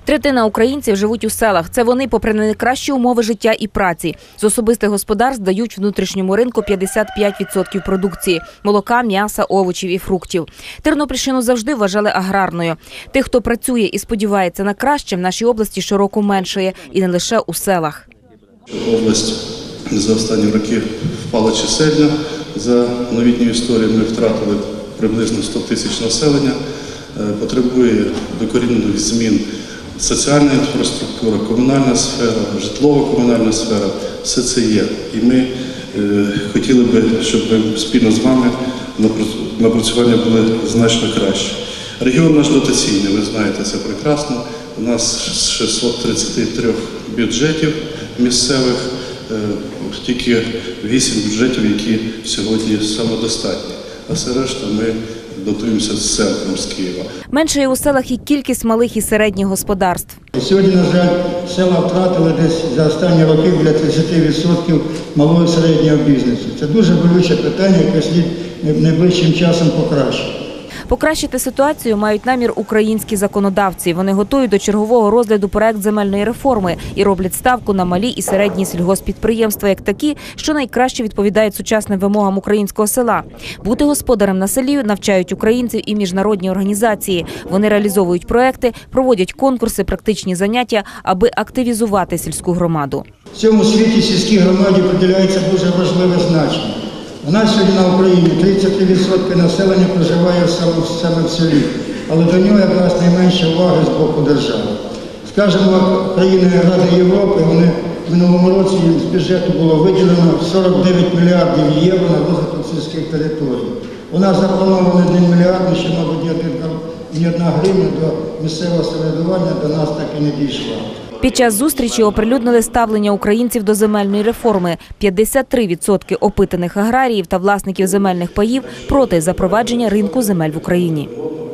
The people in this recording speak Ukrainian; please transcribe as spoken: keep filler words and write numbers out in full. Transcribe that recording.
Третина українців живуть у селах. Це вони, попри найкращі умови життя і праці. З особистих господарств дають внутрішньому ринку п'ятдесят п'ять відсотків продукції – молока, м'яса, овочів і фруктів. Тернопільщину завжди вважали аграрною. Тих, хто працює і сподівається на краще, в нашій області щороку меншає. І не лише у селах. Область за останні роки впала чисельно. За новітню історію ми втратили приблизно сто тисяч населення. Потребує докорінних змін соціальна інфраструктура, комунальна сфера, житлово-комунальна сфера – все це є. І ми е, хотіли би, щоб ми спільно з вами напрацювання були значно краще. Регіон наш дотаційний, ви знаєте це прекрасно. У нас з шістсот тридцяти трьох бюджетів місцевих, е, тільки вісім бюджетів, які сьогодні самодостатні. А все решта ми дотуємося з центром, з Києва. Менше є у селах і кількість малих і середніх господарств. Сьогодні, на жаль, села втратили десь за останні роки біля тридцяти відсотків малого і середнього бізнесу. Це дуже болюче питання, яке слід найближчим часом покращити. Покращити ситуацію мають намір українські законодавці. Вони готують до чергового розгляду проект земельної реформи і роблять ставку на малі і середні сільгосппідприємства як такі, що найкраще відповідають сучасним вимогам українського села. Бути господарем на селі навчають українців і міжнародні організації. Вони реалізовують проекти, проводять конкурси, практичні заняття, аби активізувати сільську громаду. В цьому світі сільській громаді приділяється дуже важливе значення. У нас сьогодні на Україні тридцять три відсотки населення проживає саме в селі, але до нього якраз найменше уваги з боку держави. Скажімо, країни Ради Європи, вони в минулому році з бюджету було виділено сорок дев'ять мільярдів євро на розвиток сільських територій. У нас заплановано один мільярд, ще, мабуть, ні одна гривня до місцевого самоврядування до нас так і не дійшла. Під час зустрічі оприлюднили ставлення українців до земельної реформи. п'ятдесят три відсотки опитаних аграріїв та власників земельних паїв проти запровадження ринку земель в Україні.